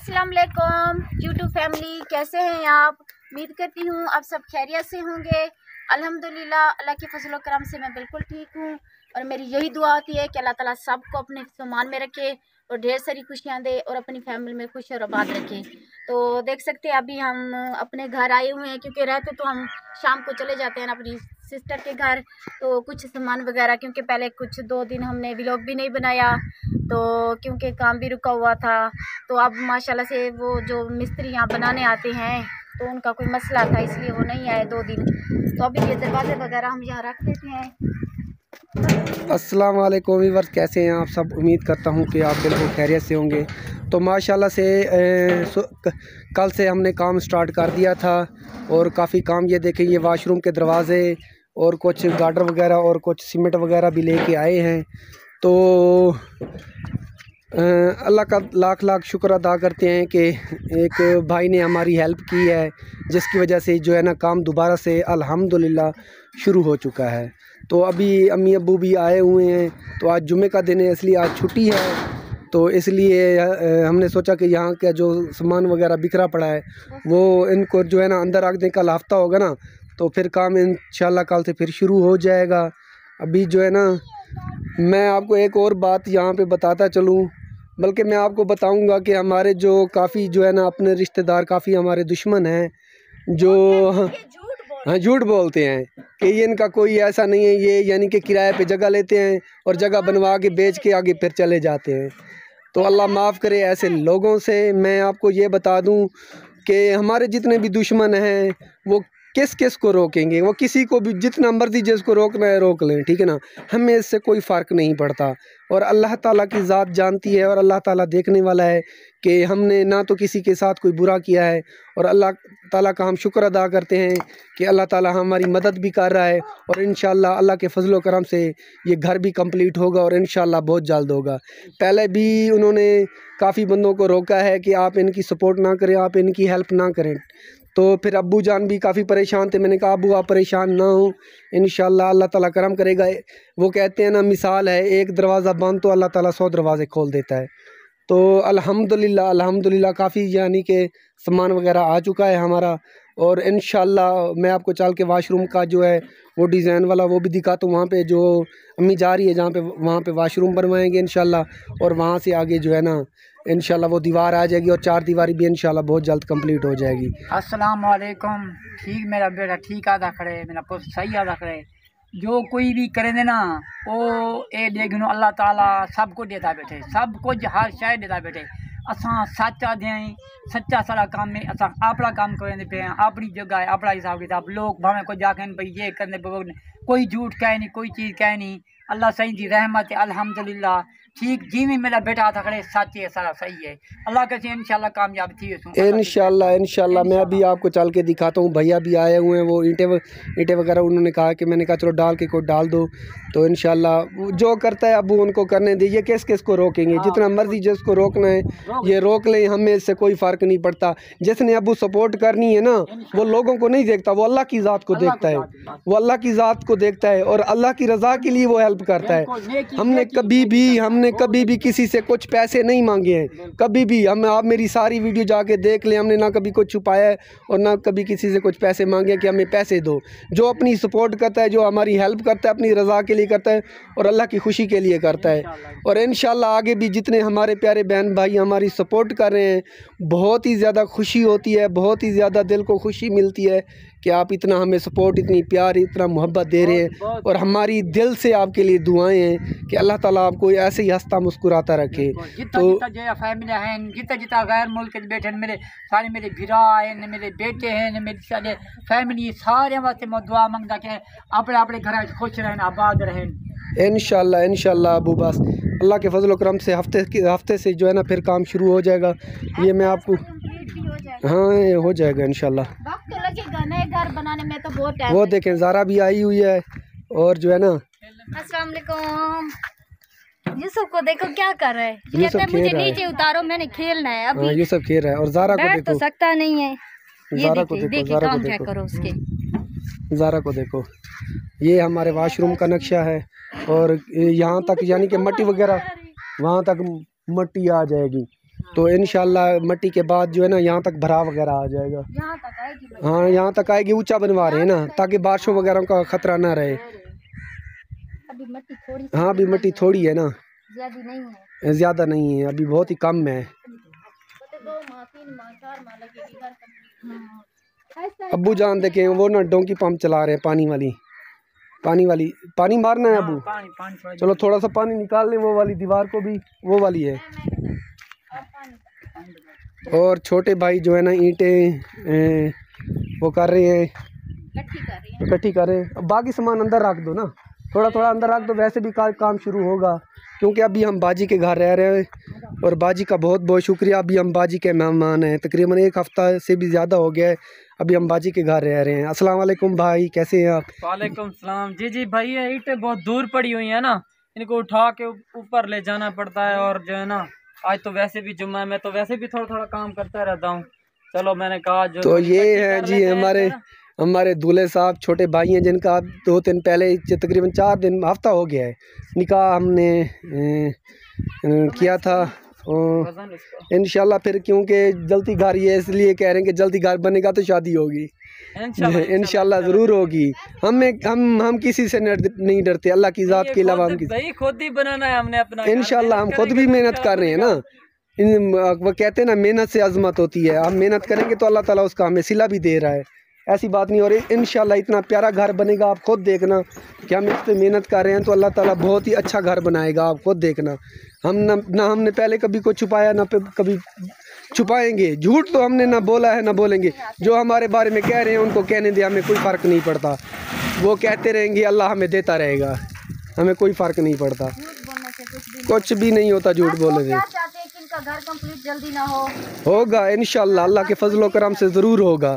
अस्सलाम वालेकुम YouTube family, कैसे हैं आप? उम्मीद करती हूँ आप सब खैरियत से होंगे। अल्हम्दुलिल्लाह, अल्लाह के फजल करम से मैं बिल्कुल ठीक हूँ और मेरी यही दुआ होती है कि अल्लाह ताला सबको अपने सामान में रखे और ढेर सारी खुशियाँ दे और अपनी फैमिली में खुश और आबाद रखे। तो देख सकते हैं अभी हम अपने घर आए हुए हैं, क्योंकि रहते तो हम शाम को चले जाते हैं अपनी सिस्टर के घर। तो कुछ सामान वगैरह, क्योंकि पहले कुछ 2 दिन हमने व्लॉग भी नहीं बनाया तो क्योंकि काम भी रुका हुआ था। तो अब माशाल्लाह से वो जो मिस्त्री यहाँ बनाने आते हैं तो उनका कोई मसला था, इसलिए वो नहीं आए 2 दिन। तो अभी ये दरवाजे वगैरह हम यहाँ रख देते हैं। अस्सलाम वालेकुम व्यूअर्स, कैसे हैं आप सब? उम्मीद करता हूं कि आप बिल्कुल खैरियत से होंगे। तो माशाल्लाह से कल से हमने काम स्टार्ट कर दिया था और काफ़ी काम, ये देखें, ये वाशरूम के दरवाज़े और कुछ गार्डर वगैरह और कुछ सीमेंट वगैरह भी लेके आए हैं। तो अल्लाह का लाख लाख शुक्र अदा करते हैं कि एक भाई ने हमारी हेल्प की है, जिसकी वजह से जो है ना काम दोबारा से अल्हम्दुलिल्लाह शुरू हो चुका है। तो अभी अम्मी अब्बू भी आए हुए हैं, तो आज जुमे का दिन है इसलिए आज छुट्टी है। तो इसलिए हमने सोचा कि यहाँ का जो सामान वगैरह बिखरा पड़ा है वो इनको जो है ना अंदर रख दें। कल हफ्ता होगा ना तो फिर काम इंशाल्लाह कल से फिर शुरू हो जाएगा। अभी जो है ना मैं आपको एक और बात यहाँ पे बताता चलूँ, बल्कि मैं आपको बताऊंगा कि हमारे जो काफ़ी जो है ना अपने रिश्तेदार काफ़ी हमारे दुश्मन हैं जो हाँ झूठ बोलते हैं कि ये इनका कोई ऐसा नहीं है, ये यानी कि किराए पे जगह लेते हैं और जगह बनवा के बेच के आगे फिर चले जाते हैं। तो अल्लाह माफ़ करे ऐसे लोगों से। मैं आपको ये बता दूं कि हमारे जितने भी दुश्मन हैं वो किस किस को रोकेंगे, वो किसी को भी जितना मर्जी जिसको रोकना है रोक लें, ठीक है ना। हमें इससे कोई फ़र्क नहीं पड़ता और अल्लाह ताला की ज़ात जानती है और अल्लाह ताला देखने वाला है कि हमने ना तो किसी के साथ कोई बुरा किया है। और अल्लाह ताला का हम शुक्र अदा करते हैं कि अल्लाह ताला हमारी मदद भी कर रहा है और इंशाल्लाह अल्लाह के फजल करम से ये घर भी कंप्लीट होगा और इंशाल्लाह बहुत जल्द होगा। पहले भी उन्होंने काफ़ी बंदों को रोका है कि आप इनकी सपोर्ट ना करें, आप इनकी हेल्प ना करें। तो फिर अब्बू जान भी काफ़ी परेशान थे। मैंने कहा अब्बू आप परेशान ना हो, इंशाल्लाह अल्लाह ताला करम करेगा। वो कहते हैं ना, मिसाल है, एक दरवाज़ा बंद तो अल्लाह ताला 100 दरवाज़े खोल देता है। तो अल्हम्दुलिल्लाह अल्हम्दुलिल्लाह काफ़ी यानी कि सामान वगैरह आ चुका है हमारा। और इंशाल्लाह मैं आपको चल के वाशरूम का जो है वो डिज़ाइन वाला वो भी दिखाता हूँ। वहाँ पे जो अम्मी जा रही है जहाँ पे, वहाँ पे वाशरूम बनवाएंगे इंशाल्लाह। और वहाँ से आगे जो है ना इंशाल्लाह वो दीवार आ जाएगी और 4 दीवारी भी इंशाल्लाह बहुत जल्द कंप्लीट हो जाएगी। अस्सलाम वालेकुम। ठीक, मेरा बेटा ठीक आदा खड़े, मेरा पुत्र सही आदा खड़े। जो कोई भी करे ना वो ए देखो अल्लाह ताला सब कुछ देता बैठे, सब कुछ हर शय देता बैठे। असां सच आदें, सच्चा सारा काम है, असां अपना काम करें पे, अपनी जगह है, अपना हिसाब किताब। लोग भावे को जाके भाई ये करने पे कोई झूठ कहे नहीं, कोई चीज़ कहे नहीं। अल्लाह सही जी रहमत है, अल्हम्दुलिल्लाह। ठीक जी में मेरा बेटा आता खड़े सच है, सारा सही है। अल्लाह के इंशाल्लाह कामयाब थी इंशाल्लाह इंशाल्लाह। मैं अभी आपको चल के दिखाता हूँ। भैया भी आए हुए हैं, वो ईंटें वगैरह उन्होंने कहा कि मैंने कहा चलो डाल के कोई डाल दो। तो इंशाल्लाह जो करता है अबू उनको करने दीजिए, किस किस को रोकेंगे, जितना मर्जी जिसको रोकना है ये रोक लें, हमें इससे कोई फ़र्क नहीं पड़ता। जिसने अबू सपोर्ट करनी है ना वो लोगों को नहीं देखता, वो अल्लाह की ज़ात को देखता है, वो अल्लाह की ज़ात को देखता है और अल्लाह की रज़ा के लिए वो हेल्प करता है। हमने कभी भी किसी से कुछ पैसे नहीं मांगे हैं, कभी भी। हम आप मेरी सारी वीडियो जाके देख लें, हमने ना कभी कुछ छुपाया है और ना कभी किसी से कुछ पैसे मांगे कि हमें पैसे दो। जो अपनी सपोर्ट करता है, जो हमारी हेल्प करता है, अपनी रज़ा के लिए करता है और अल्लाह की खुशी के लिए करता है। और इंशाल्लाह आगे भी जितने हमारे प्यारे बहन भाई हमारी सपोर्ट कर रहे हैं, बहुत ही ज़्यादा खुशी होती है, बहुत ही ज़्यादा दिल को खुशी मिलती है कि आप इतना हमें सपोर्ट, इतनी प्यार, इतना मोहब्बत दे रहे हैं। और हमारी दिल से आपके लिए दुआएं हैं कि अल्लाह ताला आपको ऐसे ही हंसता मुस्कुराता रखे। तो फैमिली हैं, जितना गैर मुल्क बैठे मेरे सारे, मेरे भिरा हैं, मेरे बेटे हैं, मेरी सारे फैमिली, सारे वास्ते मैं दुआ मंगता कि अपने अपने घर खुश रहें, आबाद रहें इंशाल्लाह इंशाल्लाह। अबू बस अल्लाह के फजल करम से हफ्ते से जो है ना फिर काम शुरू हो जाएगा। ये मैं आपको, हाँ ये हो जाएगा इंशाल्लाह। वक्त तो लगेगा, नए घर बनाने में तो बहुत टाइम। वो देखें ज़ारा भी आई हुई है और जो है ना, अस्सलाम वालेकुम। यूसुफ को देखो क्या कर रहा है, कहता है मुझे नीचे उतारो, मैंने खेलना है। अभी यूसुफ खेल रहा है और ज़ारा को देखो, तो सकता नहीं है। ज़ारा को देखो, काम क्या करो उसके, ज़ारा को देखो। ये हमारे वाशरूम का नक्शा है और यहाँ तक यानी कि मट्टी वगैरह वहाँ तक मट्टी आ जाएगी। तो इंशाल्लाह मट्टी के बाद जो है ना यहाँ तक भरा वगैरह आ जाएगा। यहाँ तक आएगी। हाँ यहाँ तक आएगी, ऊंचा बनवा रहे हैं ना ताकि बारिशों वगैरह का खतरा ना रहे। अभी मिट्टी थोड़ी, हाँ अभी मिट्टी थोड़ी है ना, ज्यादा नहीं है, ज़्यादा नहीं है, अभी बहुत ही कम है। 2 माह 3 माह 4 माह लगेगी घर कंप्लीट। अब्बू जान देखे वो ना डोंकी पंप चला रहे हैं, पानी वाली पानी मारना है अबू। पानी चलो थोड़ा सा पानी निकाल लें, वो वाली दीवार को भी, वो वाली है। और छोटे भाई जो है ना ईंटें वो कर रहे हैं, इकट्ठी कर रहे हैं। अब बाकी सामान अंदर रख दो ना, थोड़ा थोड़ा अंदर रख दो, वैसे भी काम शुरू होगा। क्योंकि अभी हम बाजी के घर रह रहे हैं और बाजी का बहुत बहुत शुक्रिया। अभी हम बाजी के मेहमान हैं, तकरीबन 1 हफ़्ता से भी ज़्यादा हो गया है, अभी हम बाजी के घर रह रहे हैं। अस्सलाम वालेकुम भाई, कैसे हैं आप? वालेकुम सलाम। जी भाई, ये ईंटें बहुत दूर पड़ी हुई है ना, इनको उठा के ऊपर ले जाना पड़ता है। और जो है ना आज तो वैसे भी जुम्मा है, मैं तो वैसे भी थोड़ा थोड़ा काम करता रहता हूँ। चलो मैंने कहा जो तो ये है जी हमारे दूल्हे साहब, छोटे भाई हैं जिनका 2 दिन पहले तकरीबन 4 दिन हफ्ता हो गया है निकाह हमने किया था। इंशाल्लाह फिर क्योंकि जल्दी घर ये इसलिए कह रहे हैं कि जल्दी घर बनेगा तो शादी होगी, इंशाल्लाह ज़रूर होगी। हम किसी से नहीं डरते, अल्लाह की ज़ात के अलावा हम भाई खुद ही बनाना है हमने अपना। इंशाल्लाह हम खुद भी मेहनत कर रहे हैं ना, वो कहते हैं ना मेहनत से अज़मत होती है। हम मेहनत करेंगे तो अल्लाह ताला उसका हमें सिला भी दे रहा है, ऐसी बात नहीं। और इंशाल्लाह इतना प्यारा घर बनेगा, आप खुद देखना कि हम इस पर मेहनत कर रहे हैं तो अल्लाह ताला बहुत ही अच्छा घर बनाएगा, आप खुद देखना। हम ना हमने पहले कभी को छुपाया ना कभी छुपाएंगे, झूठ तो हमने ना बोला है ना बोलेंगे। जो हमारे बारे में कह रहे हैं उनको कहने दे, हमें कोई फ़र्क नहीं पड़ता, वो कहते रहेंगे, अल्लाह हमें देता रहेगा, हमें कोई फ़र्क नहीं पड़ता, कुछ भी नहीं होता झूठ बोलने से। घर कंप्लीट जल्दी ना होगा इंशाल्लाह, अल्लाह के फजल व करम से ज़रूर होगा।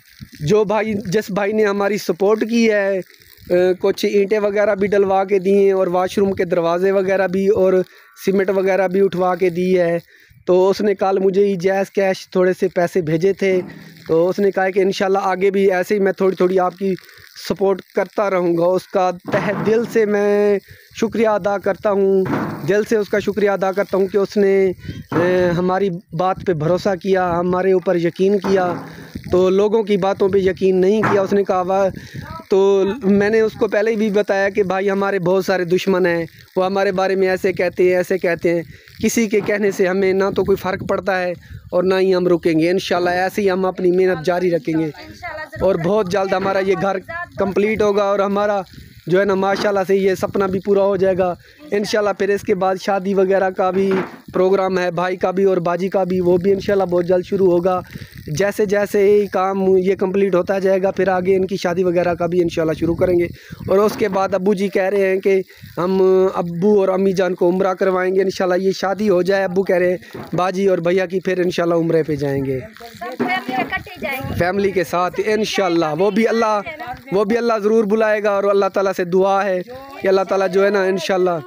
जिस भाई ने हमारी सपोर्ट की है, कुछ ईंटें वगैरह भी डलवा के दी हैं और वाशरूम के दरवाज़े वगैरह भी और सीमेंट वगैरह भी उठवा के दी है। तो उसने कल मुझे ही जैज़ कैश थोड़े से पैसे भेजे थे, तो उसने कहा कि इंशाल्लाह आगे भी ऐसे ही मैं थोड़ी थोड़ी आपकी सपोर्ट करता रहूँगा। उसका तहे दिल से मैं शुक्रिया अदा करता हूँ, दिल से उसका शुक्रिया अदा करता हूँ कि उसने हमारी बात पे भरोसा किया, हमारे ऊपर यकीन किया। तो लोगों की बातों पे यकीन नहीं किया, उसने कहा। तो मैंने उसको पहले भी बताया कि भाई हमारे बहुत सारे दुश्मन हैं, वो हमारे बारे में ऐसे कहते हैं ऐसे कहते हैं। किसी के कहने से हमें ना तो कोई फ़र्क पड़ता है और ना ही हम रुकेंगे। इंशाल्लाह ऐसे ही हम अपनी मेहनत जारी रखेंगे और बहुत जल्द हमारा ये घर कंप्लीट होगा और हमारा जो है ना माशाल्लाह से ये सपना भी पूरा हो जाएगा इंशाल्लाह। फिर इसके बाद शादी वगैरह का भी प्रोग्राम है, भाई का भी और बाजी का भी, वो भी इंशाल्लाह बहुत जल्द शुरू होगा। जैसे जैसे ही काम ये कंप्लीट होता जाएगा फिर आगे इनकी शादी वगैरह का भी इंशाल्लाह शुरू करेंगे। और उसके बाद अब्बू जी कह रहे हैं कि हम अब्बू और अम्मी जान को उम्रा करवाएंगे इंशाल्लाह। ये शादी हो जाए, अब्बू कह रहे हैं बाजी और भैया की, फिर इंशाल्लाह उम्रे पे जाएंगे फैमिली के साथ इंशाल्लाह। वो भी अल्लाह ज़रूर बुलाएगा और अल्लाह ताला से दुआ है कि अल्लाह ताला जो है ना इंशाल्लाह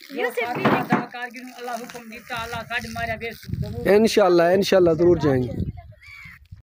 ज़रूर जाएंगे।